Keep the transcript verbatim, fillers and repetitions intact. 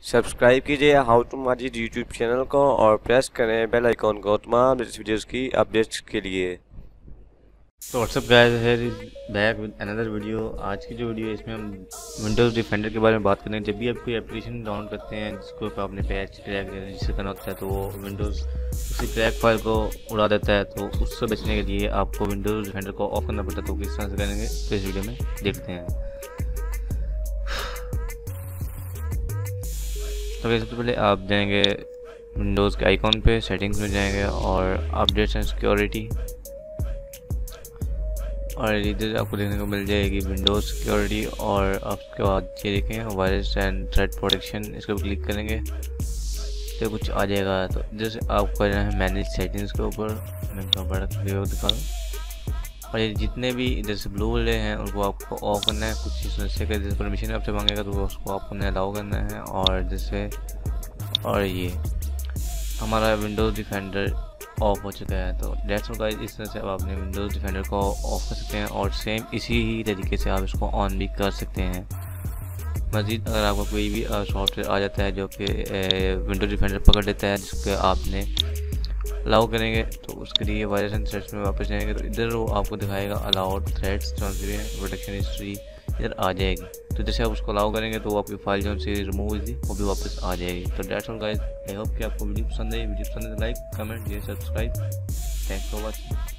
Subscribe कीजिए how to Majid YouTube channel को और प्रेस करें बेल आइकॉन को तमाम वीडियोस की अपडेट्स के लिए। तो व्हाट्सअप गाइस है बैक विद अनदर वीडियो। आज की जो वीडियो है इसमें हम विंडोज़ डिफेंडर के बारे में बात करेंगे। जब भी आप कोई एप्लीकेशन डाउनलोड करते हैं जिसको आपने पैच क्रैक रजिस्टर करना होता है तो वो विंडोज़ उसी क्रैक फाइल को उड़ा देता है। तो उससे बचने के लिए आपको विंडोज़ डिफेंडर को ऑफ करना पड़ता है। तो किस तरह से करेंगे तो इस वीडियो में देखते हैं। तो सबसे पहले आप जाएंगे विंडोज़ के आइकॉन पे, सेटिंग्स में जाएंगे और अपडेट्स एंड सिक्योरिटी, और इधर आपको देखने को मिल जाएगी विंडोज़ सिक्योरिटी। और उसके बाद ये देखें वायरस एंड थ्रेट प्रोटेक्शन, इस पर क्लिक करेंगे तो कुछ आ जाएगा। तो जैसे आपको करना है मैनेज सेटिंग्स के ऊपर, मैं थोड़ा बड़ा वीडियो दिखा दूँ। और ये जितने भी इधर से ब्लू वाले हैं उनको आपको ऑफ करना है। कुछ इस से का जैसे परमिशन आपसे मांगेगा तो उसको आपको अलाउ करना है। और जैसे और ये हमारा विंडोज़ डिफेंडर ऑफ हो चुका है। तो डेट्स ऑल गाइस, इस तरह से अब आपने विंडोज़ डिफेंडर को ऑफ कर सकते हैं और सेम इसी ही तरीके से आप इसको ऑन भी कर सकते हैं। मज़ीद अगर आपको कोई भी सॉफ्टवेयर आ जाता है जो कि विंडोज़ डिफेंडर पकड़ लेता है जिसके आपने अलाउ करेंगे तो उसके लिए वायरस एंड थ्रेड्स में वापस जाएंगे तो इधर वो आपको दिखाएगा अलाउड थ्रेड्स जो प्रोटेक्शन हिस्ट्री इधर आ जाएगी। तो जैसे आप उसको अलाउ करेंगे तो वो आपकी फाइल जो से रिमूव हुई थी वो भी वापस आ जाएगी। तो that's all guys, I hope कि आपको वीडियो पसंद आई। वीडियो पसंद है तो लाइक कमेंट ये सब्सक्राइब। Thanks for watching.